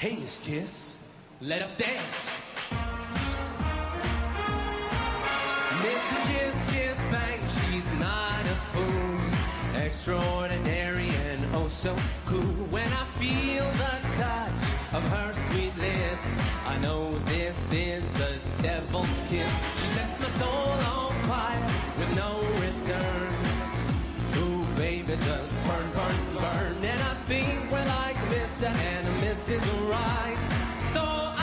Hey, Miss Kiss, let us dance. Mrs. Kiss, Kiss Bang, she's not a fool. Extraordinary and oh so cool. When I feel the touch of her sweet lips, I know this is a devil's kiss. She sets my soul on fire with no return. Ooh, baby, just burn, burn, burn. And I think we're like Mr. and Mrs. Right. So